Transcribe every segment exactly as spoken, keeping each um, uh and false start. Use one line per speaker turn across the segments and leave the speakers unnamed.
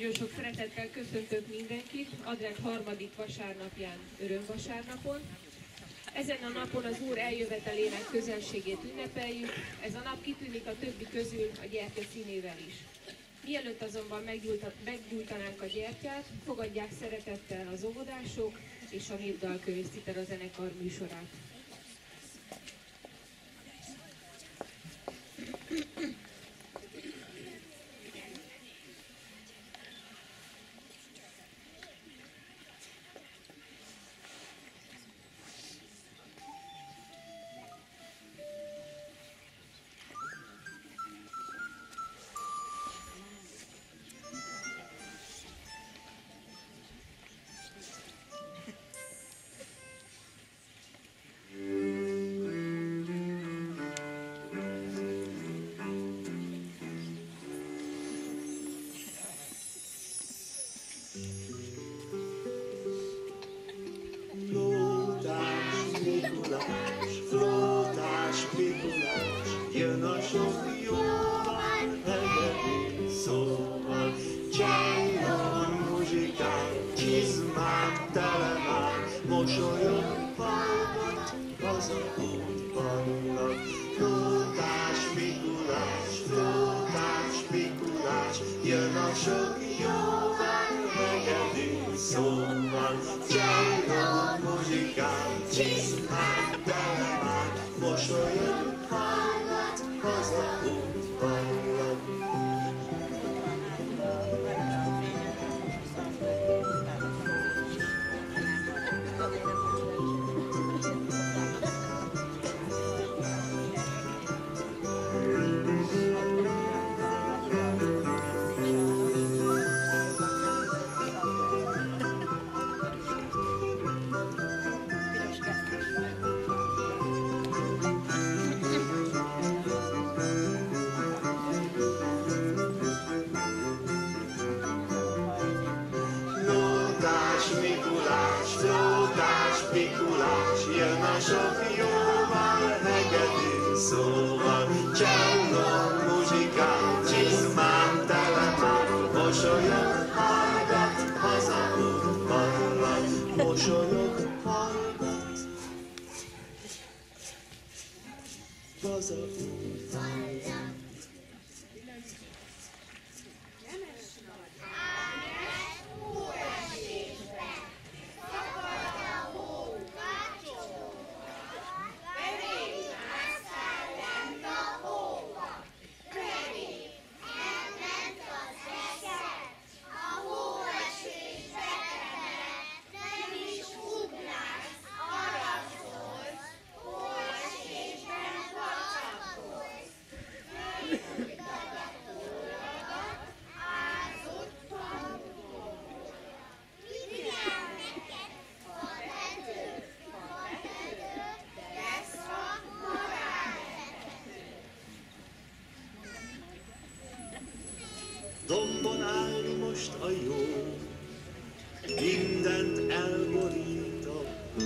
Nagyon sok szeretettel köszöntök mindenkit Advent harmadik vasárnapján, örömvasárnapon. Ezen a napon az Úr eljövetelének közelségét ünnepeljük, ez a nap kitűnik a többi közül a gyertya színével is. Mielőtt azonban meggyújtanánk a gyertyát, fogadják szeretettel az óvodások és a Népdalkör és Citera zenekar műsorát.
Dombon állni most a jó, mindent elborít a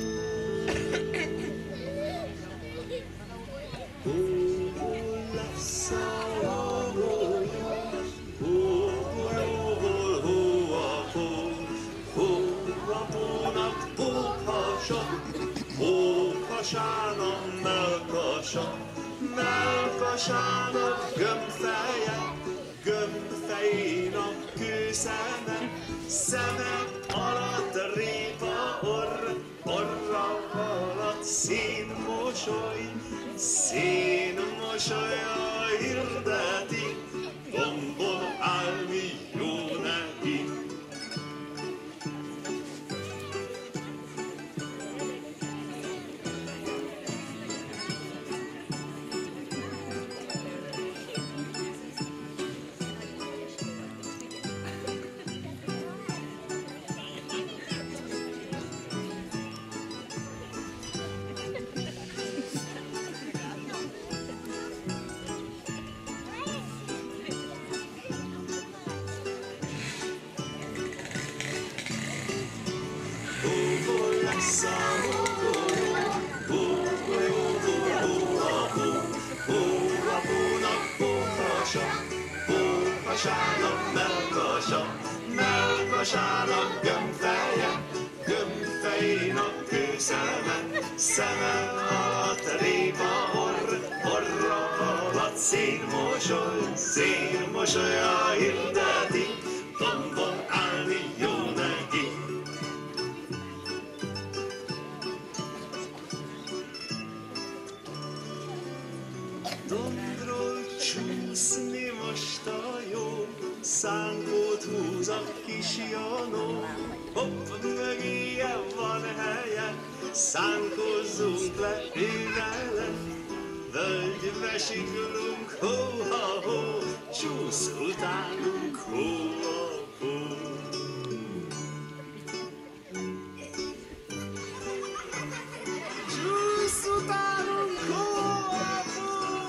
hó. Hol lesz a jó, hó, hol, hó a hó, hó a hónak hóhasa, hóhasának melkasa, melkasának gömbfeje, gömbfejénak kőszeme, szeme alatt répa orr, orra alatt szénmosoly, szénmosolya hirdeti, dombon állni jó neki. Melkasa, melkasának gömbfeje, gömbfejénak kőszeme, szeme alatt répa orr, orra alatt szélmosoly, szélmosolya hirdeti, dombon állni jó neki. Dombról csúszni most a jó, szánkót húz a kis Janó. Hopp, mögéje van helye, szánkozzunk le ővele. Völgybe siklunk, hó-ha-hó, csúsz utánunk, hó-ha-hó. Csúsz utánunk, hó-ha-hó.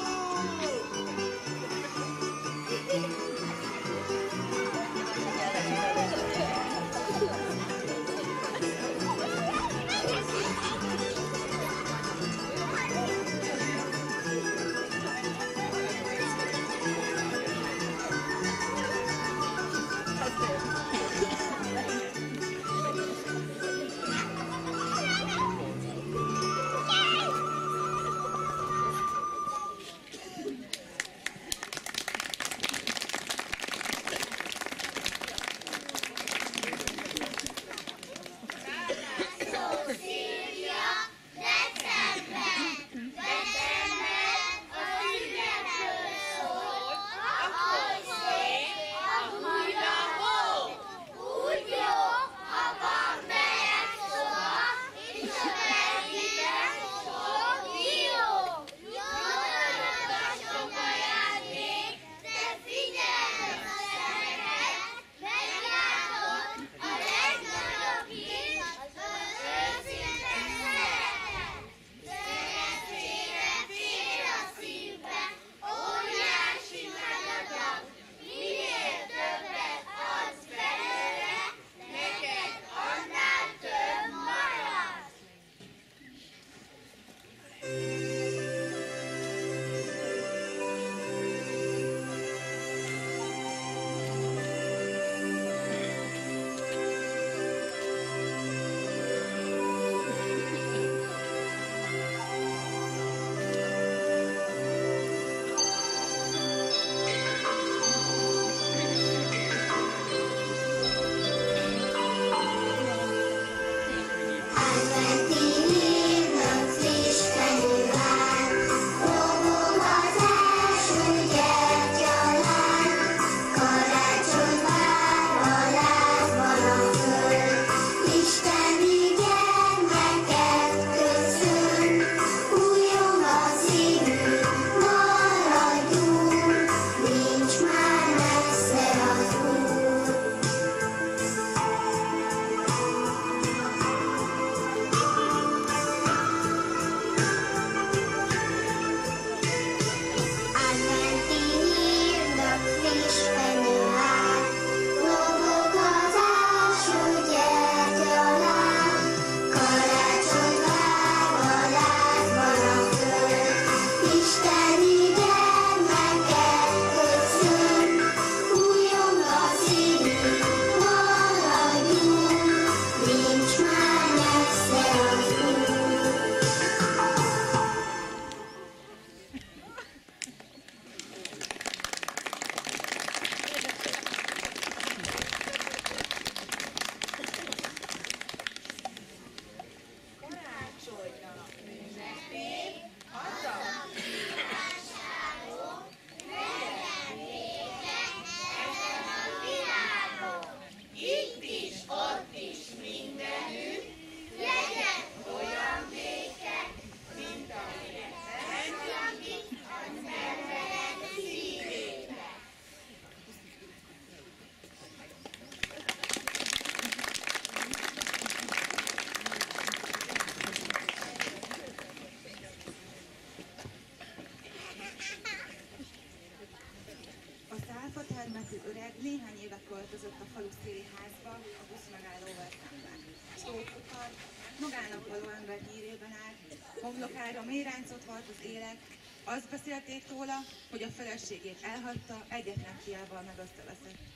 termetű öreg néhány éve költözött a falu széli házba a buszmegállóval szemben. Szót akar, magának való ember hírében állt, homlokára mélyráncot vart az élet, azt beszélték róla, hogy a feleségét elhagyta, egyetlen fiával meg összeveszett.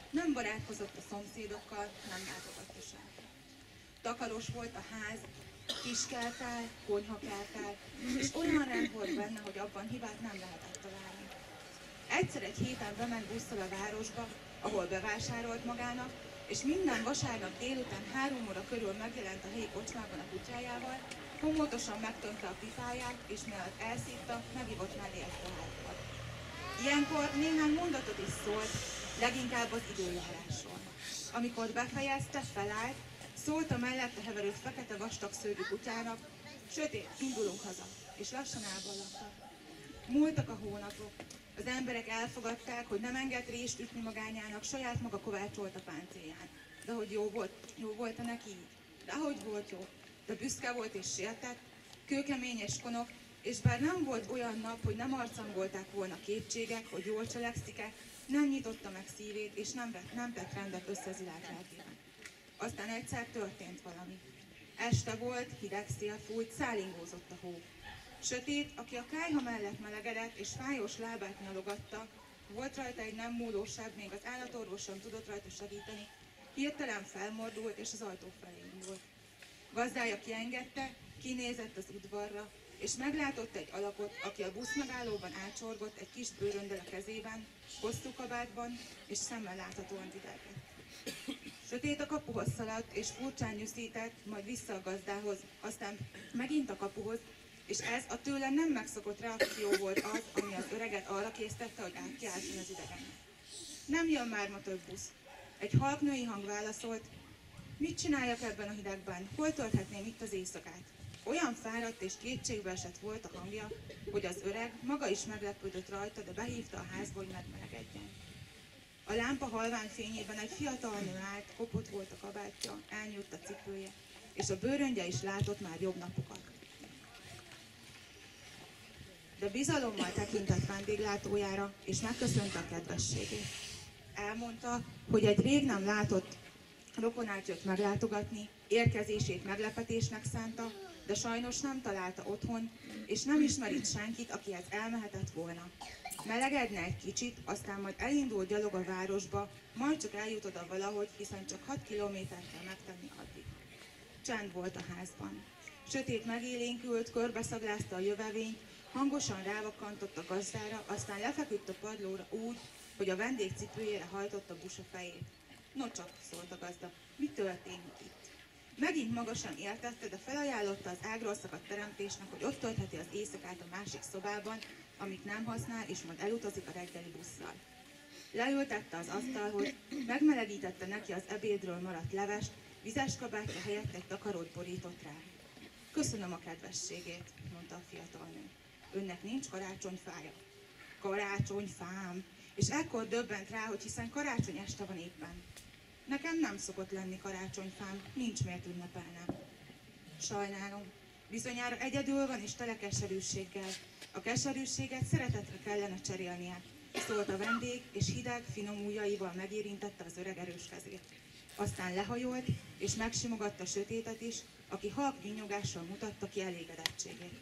Nem barátkozott a szomszédokkal, nem látogatta senki. Takaros volt a ház, kiskeltál, konyhakeltál, és olyan rend volt benne, hogy abban hibát nem lehetett találni. Egyszer egy héten bement busszal a városba, ahol bevásárolt magának, és minden vasárnap délután három óra körül megjelent a helyi kocsmában a kutyájával, homlótosan megtömte a pipáját, és mielőtt elszívta, megivott mellé egy pohárral. Ilyenkor néhány mondatot is szólt, leginkább az időjárásról. Amikor befejezte, felállt, szólt a mellette heverő fekete vastag szőrű kutyának, sötét, indulunk haza, és lassan elballadtak. Múltak a hónapok, az emberek elfogadták, hogy nem enged rést ütni magányának, saját maga kovácsolt a páncélján. De hogy jó volt, jó volt-e neki így? De hogy volt jó? De büszke volt és sértett, kőkemény és konok, és bár nem volt olyan nap, hogy nem arcangolták volna kétségek, hogy jól cselekszik-e, nem nyitotta meg szívét, és nem, vett, nem tett rendet összezilált lelkében. Aztán egyszer történt valami. Este volt, hideg szél fújt, szálingózott a hó. Sötét, aki a kályha mellett melegedett és fájós lábát nyalogatta, volt rajta egy nem múlóság, még az állatorvos sem tudott rajta segíteni, hirtelen felmordult és az ajtó felé indult. Gazdája kiengedte, kinézett az udvarra, és meglátott egy alakot, aki a buszmegállóban átsorgott egy kis bőröndel a kezében, hosszú kabátban, és szemmel láthatóan didelgett. Sötét a kapuhoz szaladt, és furcsán nyűszített, majd vissza a gazdához, aztán megint a kapuhoz, és ez a tőle nem megszokott reakció volt az, ami az öreget arra késztette, hogy átkiáltson az idegennek. Nem jön már ma több busz. Egy halk női hang válaszolt, mit csináljak ebben a hidegben, hol tölthetném itt az éjszakát? Olyan fáradt és kétségbe esett volt a hangja, hogy az öreg maga is meglepődött rajta, de behívta a házba, hogy megmelegedjen. A lámpa halvány fényében egy fiatal nő állt, kopott volt a kabátja, elnyúlt a cipője, és a bőröndje is látott már jobb napokat. De bizalommal tekintett vendéglátójára, és megköszönte a kedvességét. Elmondta, hogy egy rég nem látott rokonát jött meglátogatni, érkezését meglepetésnek szánta, de sajnos nem találta otthon, és nem ismer itt senkit, akihez elmehetett volna. Melegedne egy kicsit, aztán majd elindul gyalog a városba, majd csak eljut oda valahogy, hiszen csak hat kilométert kell megtenni addig. Csend volt a házban. Sötét megélénkült, körbeszaglázta a jövevényt, hangosan rávakantott a gazdára, aztán lefeküdt a padlóra úgy, hogy a vendég cipőjére hajtotta busa fejét. No csak, szólt a gazda, mi történik itt? Megint magasan értette, de felajánlotta az ágról szakadt teremtésnek, hogy ott töltheti az éjszakát a másik szobában, amit nem használ, és majd elutazik a reggeli busszal. Leültette az asztalhoz, megmelegítette neki az ebédről maradt levest, vizes kabátja helyett egy takarót borított rá. Köszönöm a kedvességét, mondta a fiatal nő. Önnek nincs karácsonyfája? Karácsonyfám! És ekkor döbbent rá, hogy hiszen karácsony este van éppen. Nekem nem szokott lenni karácsonyfám, nincs miért ünnepelnem. Sajnálom, bizonyára egyedül van és tele keserűséggel. A keserűséget szeretetre kellene cserélnie, szólt a vendég, és hideg, finom ujjaival megérintette az öreg erős kezét. Aztán lehajolt, és megsimogatta sötétet is, aki halk vinyogással mutatta ki elégedettségét.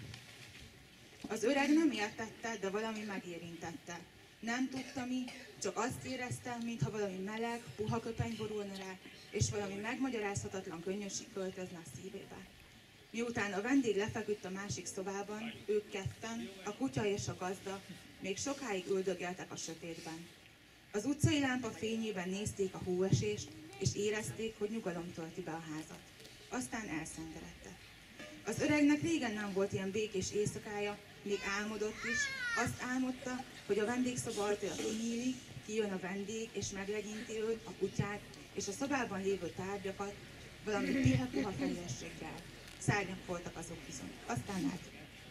Az öreg nem értette, de valami megérintette. Nem tudta mi, csak azt érezte, mintha valami meleg, puha köpeny borulna rá, és valami megmagyarázhatatlan könnyösség költözne a szívébe. Miután a vendég lefeküdt a másik szobában, ők ketten, a kutya és a gazda, még sokáig üldögéltek a sötétben. Az utcai lámpa fényében nézték a hóesést, és érezték, hogy nyugalom tölti be a házat. Aztán elszenderedtek. Az öregnek régen nem volt ilyen békés éjszakája, még álmodott is. Azt álmodta, hogy a vendégszoba ajtaja kinyílik, kijön a vendég, és meglegyinti őt, a kutyát, és a szobában lévő tárgyakat, valami pihe-puha fehérséggel. Szárnyak voltak azok bizony. Aztán át.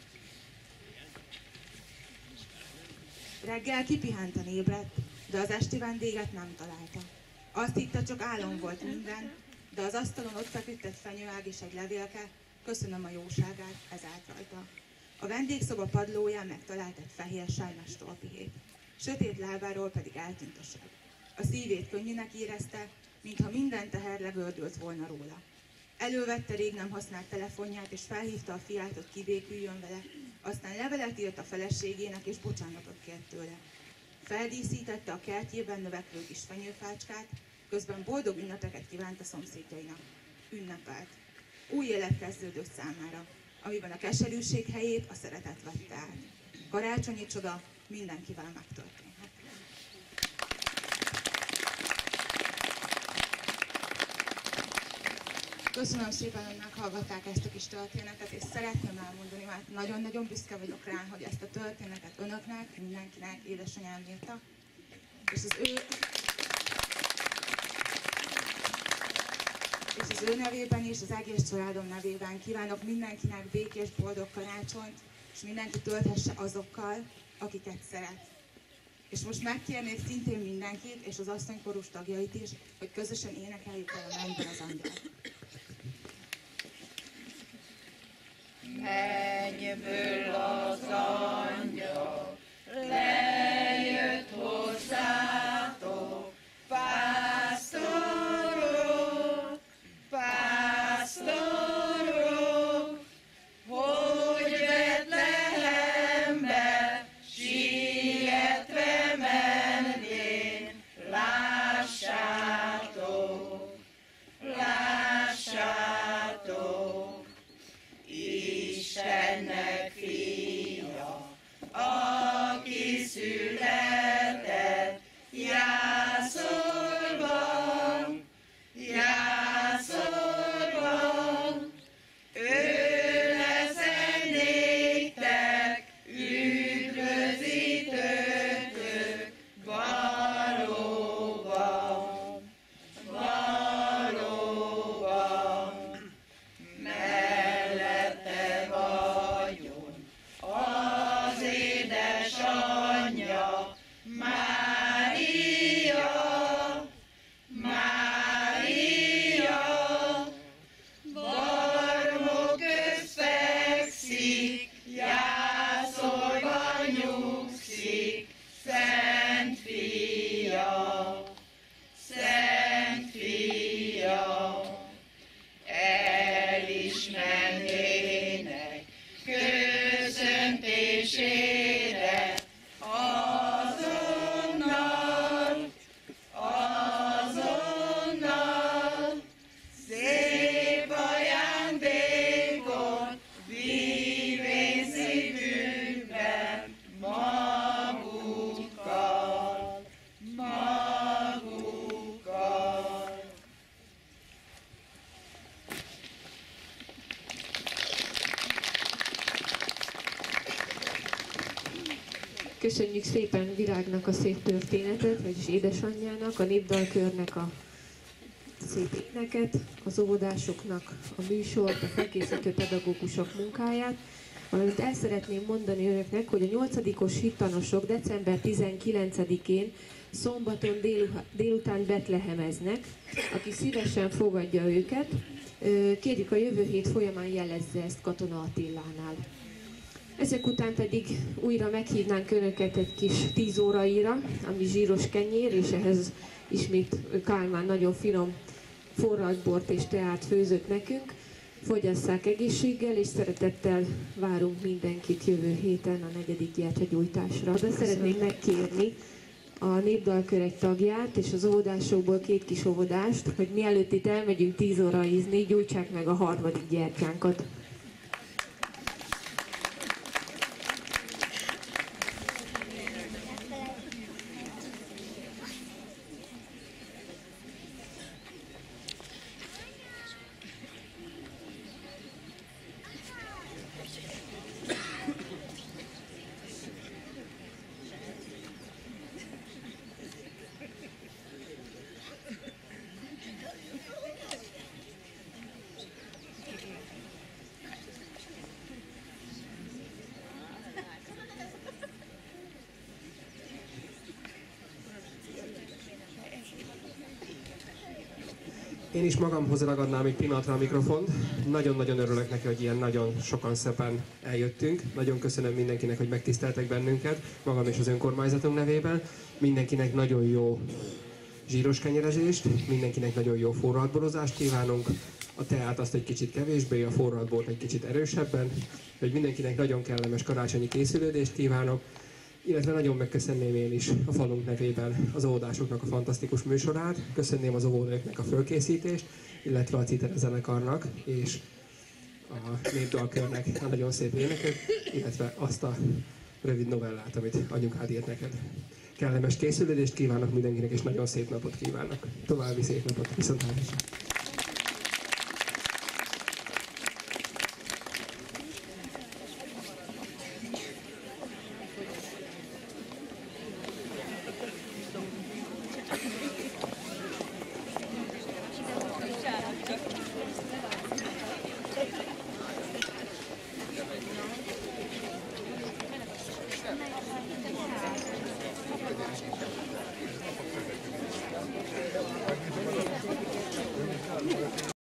Reggel kipihenten ébredt, de az esti vendéget nem találta. Azt hitte, csak álom volt minden, de az asztalon ott feküdt egy fenyőág és egy levélke, köszönöm a jóságát, ez állt rajta. A vendégszoba padlóján megtalált egy fehér sajnos tolpihét, sötét lábáról pedig eltűnt a sor. A szívét könnyűnek érezte, mintha minden teher legördült volna róla. Elővette rég nem használt telefonját, és felhívta a fiát, hogy kibéküljön vele, aztán levelet írt a feleségének, és bocsánatot kért tőle. feldíszítette a kertjében növekvő kis fenyőfácskát, közben boldog ünnepeket kívánt a szomszédjainak. Ünnepelt. Új élet kezdődött számára, amiben a keserűség helyét a szeretet vette át. Karácsonyi csoda mindenkivel megtörténhet. Köszönöm szépen, hogy meghallgatták ezt a kis történetet, és szeretném elmondani, mert nagyon-nagyon büszke vagyok rá, hogy ezt a történetet önöknek, mindenkinek édesanyám írta. És az ő... És az ő nevében is, az egész családom nevében kívánok mindenkinek békés, boldog karácsonyt, és mindenki tölthesse azokkal, akiket szeret. És most megkérnék szintén mindenkit, és az asszonykorús tagjait is, hogy közösen énekeljük el a Mennyben az angyal.
Mennyből az angyal lejött hozzátok, pásztorok, pásztorok, hogy Betlehembe sietve menjén, lássátok, lássátok. Istennek fia, aki született jászolban, jászolban. Ő leszen néktek, üdvözítőtök valóban, valóban. Mellette vagyon az édesanyja, Mária, Mária, barmok közt fekszik, jászolban nyugszik, Szent Fia, Szent Fia. Elismernének köszöntésére azonnal, azonnal, szép ajándékot vívén szívükben magukkal, magukkal.
Köszönjük szépen Virágnak a szép történetet, vagyis édesanyjának, a népdalkörnek a szép éneket, az óvodásoknak a műsort, a felkészítő pedagógusok munkáját, valamint el szeretném mondani önöknek, hogy a nyolcadikos hittanosok december tizenkilencedikén szombaton délu- délután betlehemeznek, aki szívesen fogadja őket. Kérjük, a jövő hét folyamán jelezze ezt Katona Attilánál. Ezek után pedig újra meghívnánk önöket egy kis tíz óraira, ami zsíros kenyér, és ehhez ismét Kálmán nagyon finom forralt bort és teát főzött nekünk. Fogyasszák egészséggel, és szeretettel várunk mindenkit jövő héten a negyedik gyertyagyújtásra. De szeretném megkérni a népdalkör egy tagját és az óvodásokból két kis óvodást, hogy mielőtt itt elmegyünk tíz óraizni, gyújtsák meg a harmadik gyertyánkat.
Én is magamhoz ragadnám egy pillanatra a mikrofont. Nagyon-nagyon örülök neki, hogy ilyen nagyon sokan szépen eljöttünk. Nagyon köszönöm mindenkinek, hogy megtiszteltek bennünket, magam és az önkormányzatunk nevében. Mindenkinek nagyon jó zsíros kenyerezést, mindenkinek nagyon jó forradborozást kívánunk. A teát azt egy kicsit kevésbé, a forradbort egy kicsit erősebben. Hogy mindenkinek nagyon kellemes karácsonyi készülődést kívánok. Illetve nagyon megköszönném én is a falunk nevében az óvodásoknak a fantasztikus műsorát, köszönném az óvodőknek a fölkészítést, illetve a Citera zenekarnak és a népdalkörnek a nagyon szép éneket, illetve azt a rövid novellát, amit anyukád írt neked. Kellemes készülődést kívánok mindenkinek, és nagyon szép napot kívánok. További szép napot, viszontlátásra!